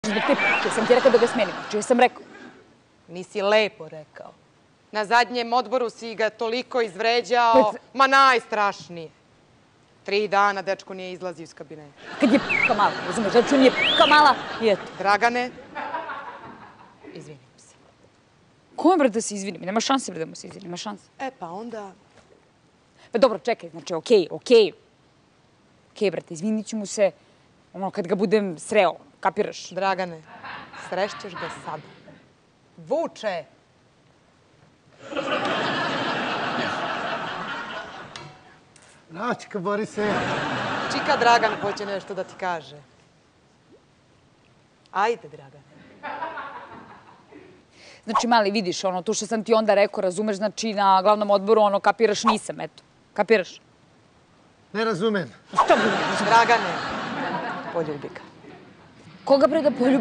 zbog te p***ke sam ti rekao da ga smenim. Znači, sam rekao. Nisi lepo rekao. Na zadnjem odboru si ga toliko izvređao, ma najstrašnije. 3 dana dečko nije izlazio iz kabineta. Kad je p***ka mala, razumeš, znači on je p***ka mala i eto. Dragane, izvinim se. Kome, bre, da se izvinim? Nema šanse, bre, da mu se izvinim, nema šanse. E, pa onda... Pa dobro, čekaj, znači, okej, brate, izvinit ću mu se, ono, kad ga budem sreo, kapiraš? Dragane, srešćeš ga sada. Vuče! Račka, Borise. Čika Dragan hoće nešto da ti kaže. Ajde, Dragane. Znači, mali, vidiš, ono, to što sam ti onda rekao, razumeš, znači, na glavnom odboru, ono, kapiraš, nisam, eto. Kapiraš? Ne razumem. Što bi ne razumeš? Dragane, poljubi ga. Koga, bre, da poljubim?